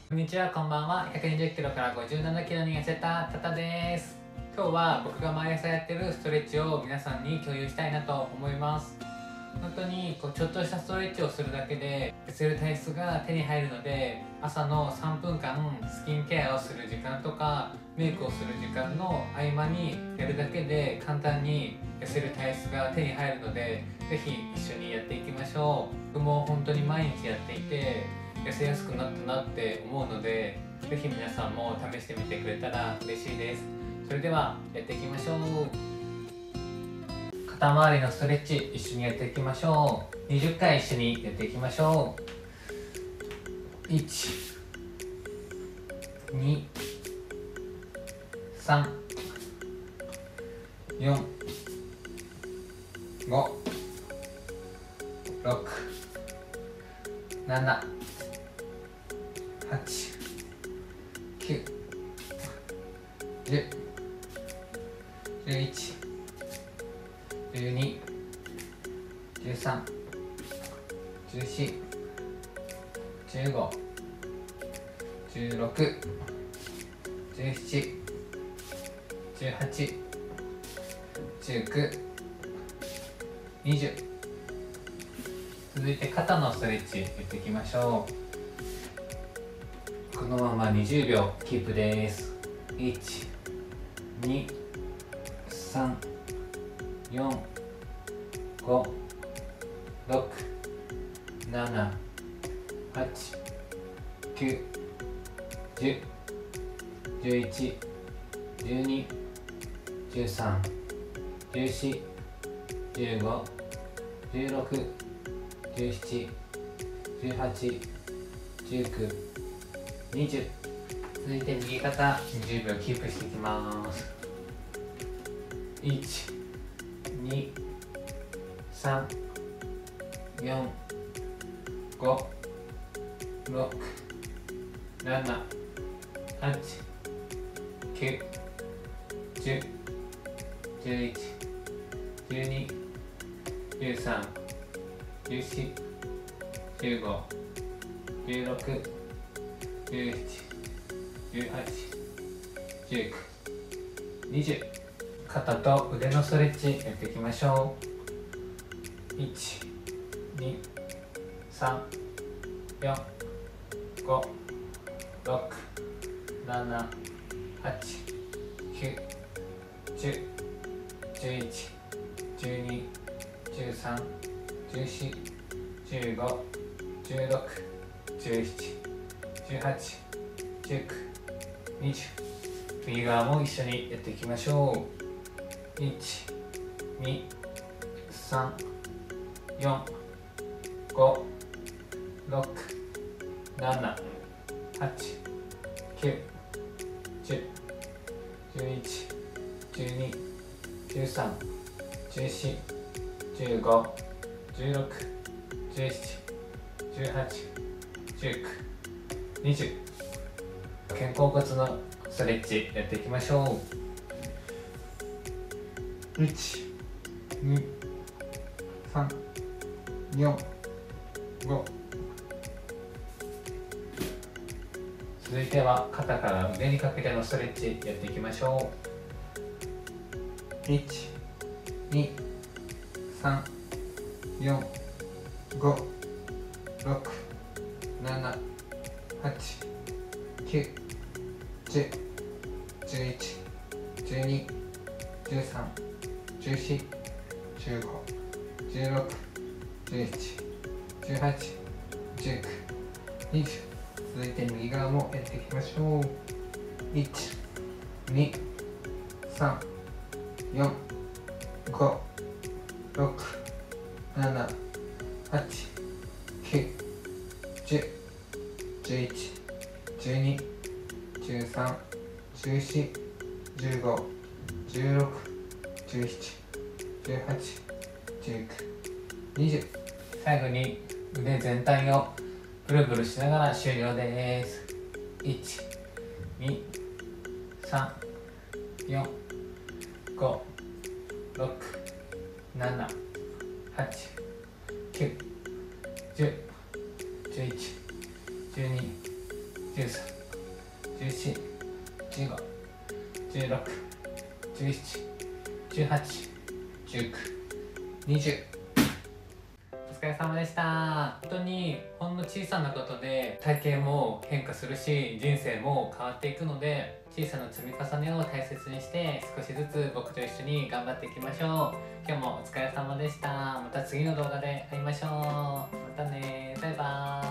こんにちは、こんばんは。120キロから57キロに痩せたタタです。今日は僕が毎朝やってるストレッチを皆さんに共有したいなと思います。本当にちょっとしたストレッチをするだけで痩せる体質が手に入るので、朝の3分間スキンケアをする時間とかメイクをする時間の合間にやるだけで簡単に痩せる体質が手に入るので、ぜひ一緒にやっていきましょう。僕も本当に毎日やっていて痩せやすくなったなって思うので、ぜひ皆さんも試してみてくれたら嬉しいです。それではやっていきましょう。肩周りのストレッチ一緒にやっていきましょう。20回一緒にやっていきましょう。1、2、3、4、5、6、7、8、9、10、11、12、13、14、15、16、17、18、19、20。続いて肩のストレッチやっていきましょう。このまま20秒キープです。1、2、3、4、5、6、7、8、9、10、11、12、13、14、15、16、17、18、19、20。続いて右肩20秒キープしていきます。1、2、3、4、5、6、7、8、9、10、11、12、13、14、15、16、17、18、19、20。肩と腕のストレッチやっていきましょう。1、2、3、4、5、6、7、8、9、10、11、12、13、14、15、16、17、18、19、20。右側も一緒にやっていきましょう。1、2、3、4、5、6、7、8、9、10、11、12、13、14、15、16、17、18、19、20。肩甲骨のストレッチやっていきましょう。1、2、3、4、5。続いては肩から腕にかけてのストレッチやっていきましょう。1、2、3、4、5、6、7、8、9、10、11、12、13、14、15、16、17、18、19、20。続いて右側もやっていきましょう。1、2、3、4、5、6、7、8、9、10、11、12、13、14、15、16、17、18、19、20。最後に腕全体をブルブルしながら終了です。1、2、3、4、5、6、7、8、9、10、11、12、13、14、15、16、17、18、19、20。 13、14、15、16、17、18、19、20。お疲れ様でした。本当にほんの小さなことで体型も変化するし、人生も変わっていくので、小さな積み重ねを大切にして少しずつ僕と一緒に頑張っていきましょう。今日もお疲れ様でした。また次の動画で会いましょう。またね、バイバーイ。